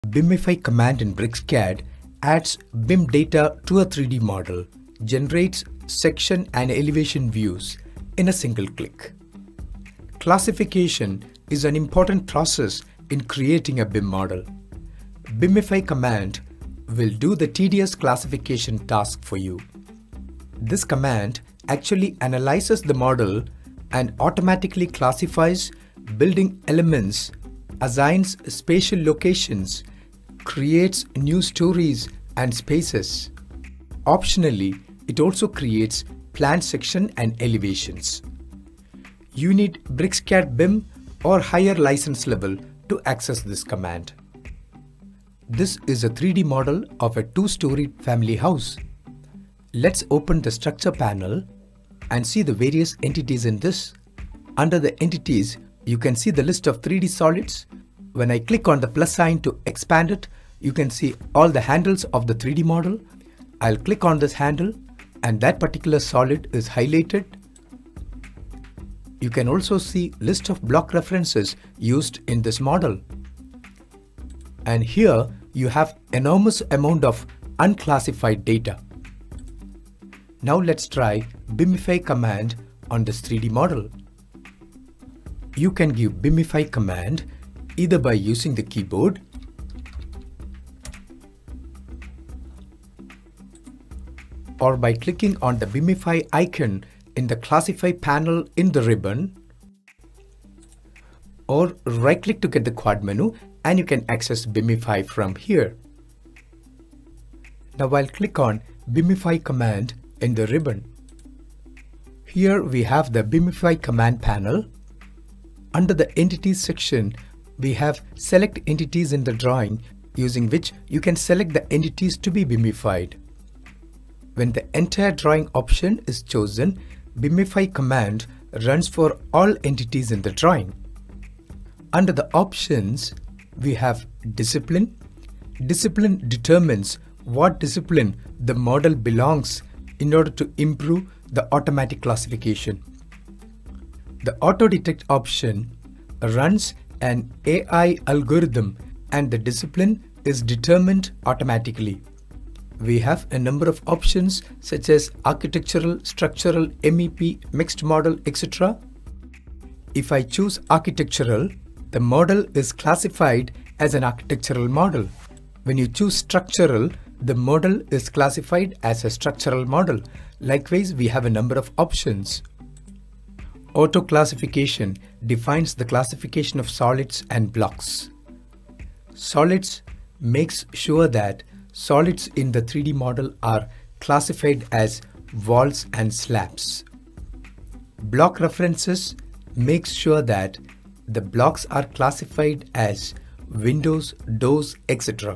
BIMIFY command in BricsCAD adds BIM data to a 3D model, generates section and elevation views in a single click. Classification is an important process in creating a BIM model. BIMIFY command will do the tedious classification task for you. This command actually analyzes the model and automatically classifies building elements, assigns spatial locations, creates new stories and spaces. Optionally, it also creates plan section and elevations. You need BricsCAD BIM or higher license level to access this command. This is a 3D model of a two-story family house. Let's open the structure panel and see the various entities in this. Under the entities, you can see the list of 3D solids. When I click on the plus sign to expand it, you can see all the handles of the 3D model. I'll click on this handle and that particular solid is highlighted. You can also see list of block references used in this model. And here you have enormous amount of unclassified data. Now let's try BIMIFY command on this 3D model. You can give BIMIFY command either by using the keyboard or by clicking on the BIMIFY icon in the Classify panel in the ribbon, or right-click to get the quad menu and you can access BIMIFY from here. Now I'll click on BIMIFY command in the ribbon. Here we have the BIMIFY command panel. Under the Entities section, we have Select Entities in the drawing, using which you can select the entities to be BIMIFYed. When the entire drawing option is chosen, BIMIFY command runs for all entities in the drawing. Under the options, we have Discipline. Discipline determines what discipline the model belongs in order to improve the automatic classification. The Auto Detect option runs an AI algorithm and the discipline is determined automatically. We have a number of options such as architectural, structural, MEP, mixed model, etc. If I choose architectural, the model is classified as an architectural model. When you choose structural, the model is classified as a structural model. Likewise, we have a number of options. Auto classification defines the classification of solids and blocks. Solids makes sure that solids in the 3D model are classified as walls and slabs. Block references makes sure that the blocks are classified as windows, doors, etc.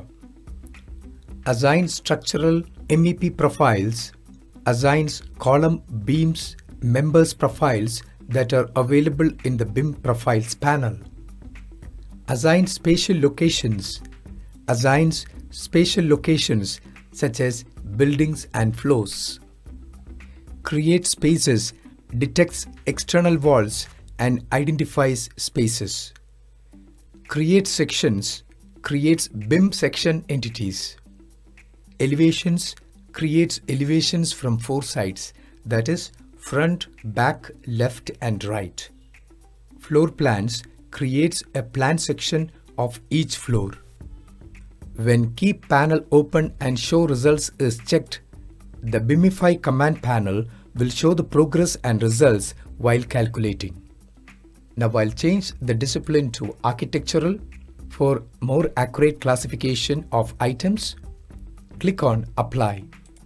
Assign structural MEP profiles, assigns column, beams, members profiles that are available in the BIM profiles panel. Assign spatial locations, assigns spatial locations such as buildings and floors. Create spaces, detects external walls and identifies spaces. Create sections, creates BIM section entities. Elevations, creates elevations from 4 sides, that is front, back, left and right. Floor plans, creates a plan section of each floor. When Keep Panel Open and Show Results is checked, the BIMIFY command panel will show the progress and results while calculating. Now I'll change the discipline to architectural for more accurate classification of items. Click on Apply.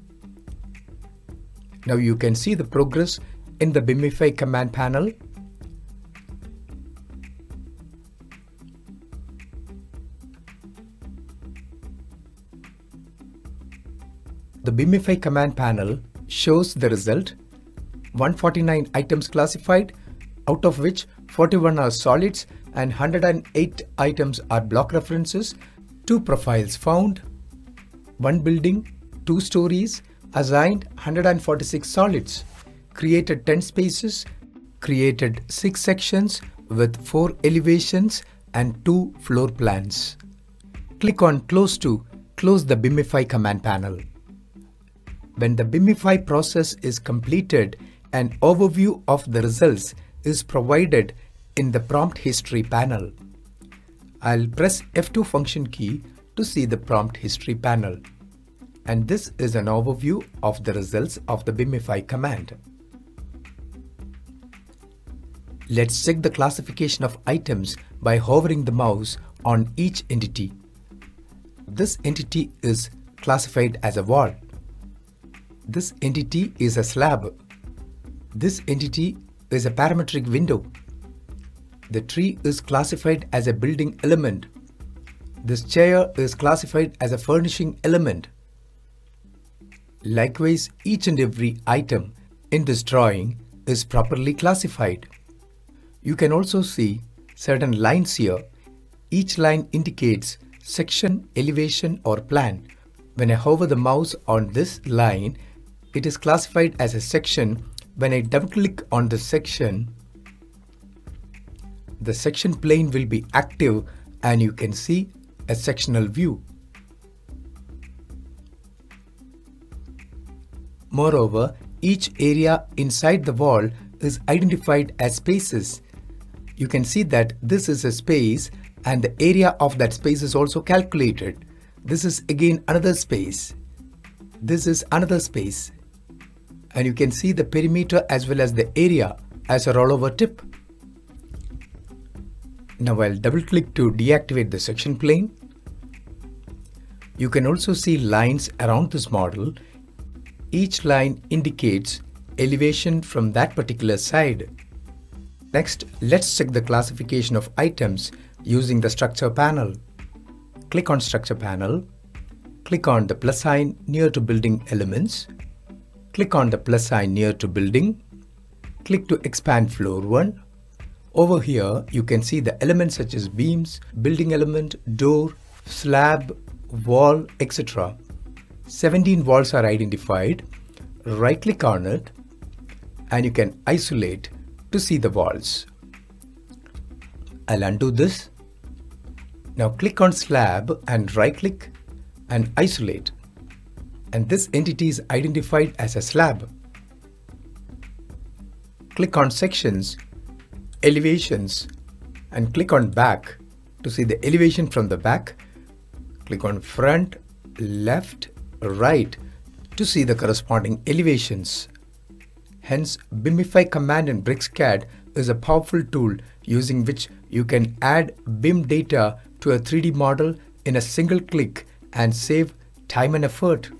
Now you can see the progress in the BIMIFY command panel. The BIMIFY command panel shows the result: 149 items classified, out of which 41 are solids and 108 items are block references, 2 profiles found, 1 building, 2 stories, assigned 146 solids, created 10 spaces, created 6 sections with 4 elevations and 2 floor plans. click on Close to close the BIMIFY command panel. When the BIMIFY process is completed, an overview of the results is provided in the prompt history panel. I'll press F2 function key to see the prompt history panel. And this is an overview of the results of the BIMIFY command. Let's check the classification of items by hovering the mouse on each entity. This entity is classified as a wall. This entity is a slab. This entity is a parametric window. The tree is classified as a building element. This chair is classified as a furnishing element. Likewise, each and every item in this drawing is properly classified. You can also see certain lines here. Each line indicates section, elevation or plan. When I hover the mouse on this line, it is classified as a section. When I double click on the section plane will be active and you can see a sectional view. Moreover, each area inside the wall is identified as spaces. You can see that this is a space and the area of that space is also calculated. This is again another space. This is another space. And you can see the perimeter as well as the area as a rollover tip. Now I'll double click to deactivate the section plane. You can also see lines around this model. Each line indicates elevation from that particular side. Next, let's check the classification of items using the structure panel. Click on structure panel. Click on the plus sign near to building elements. Click on the plus sign near to building. Click to expand floor 1. Over here, you can see the elements such as beams, building element, door, slab, wall, etc. 17 walls are identified. Right click on it and you can isolate to see the walls. I'll undo this. Now click on slab and right click and isolate. And this entity is identified as a slab. Click on sections, elevations and click on back to see the elevation from the back. Click on front, left, right to see the corresponding elevations. Hence, BIMIFY command in BricsCAD is a powerful tool using which you can add BIM data to a 3D model in a single click and save time and effort.